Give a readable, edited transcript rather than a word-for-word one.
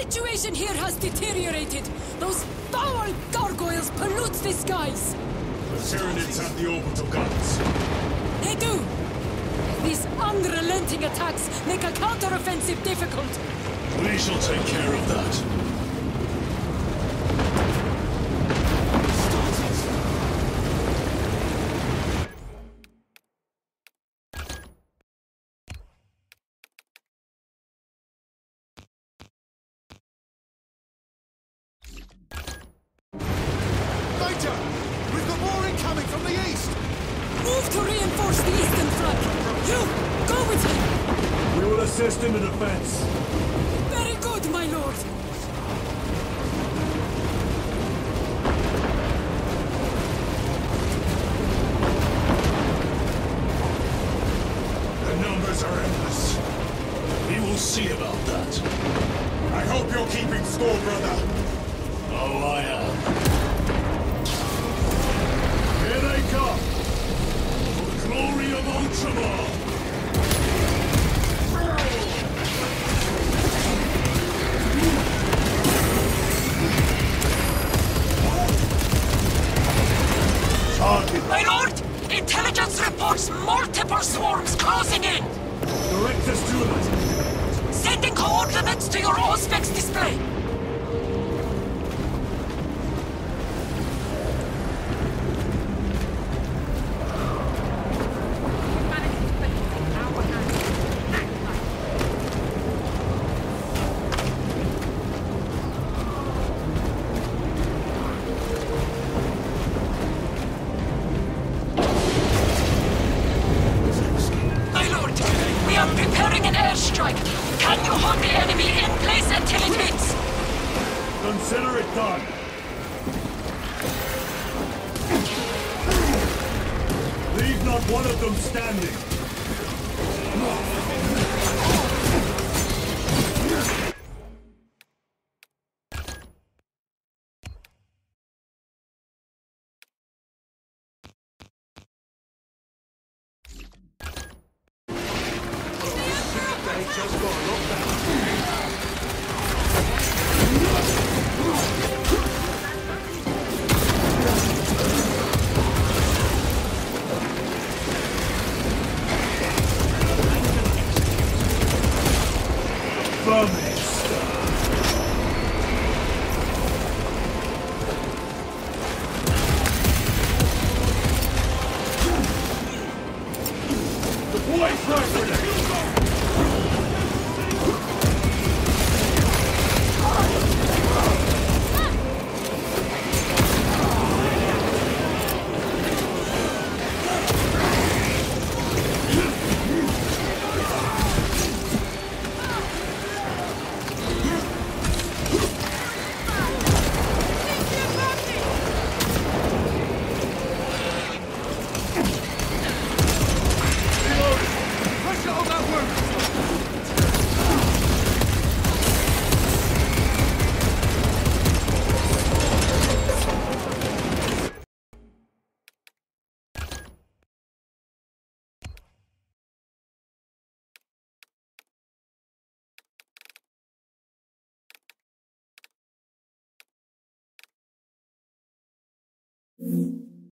situation here has deteriorated. Those foul gargoyles pollute the skies. The Tyranids have the orbital guns. They do. These unrelenting attacks make a counteroffensive difficult. We shall take care of that. We've got more incoming from the east! Move to reinforce the eastern flank. You, go with him! We will assist in the defense. Very good, my lord. The numbers are endless. We will see about that. I hope you're keeping score, brother. Oh, I am. Here they come! For the glory of Ultramar! My lord! Intelligence reports multiple swarms closing in! Direct us to them! Sending coordinates to your Auspex display! Preparing an airstrike! Can you hold the enemy in place until it hits? Consider it done! Leave not one of them standing! Just got locked down. White Flag Mm-hmm.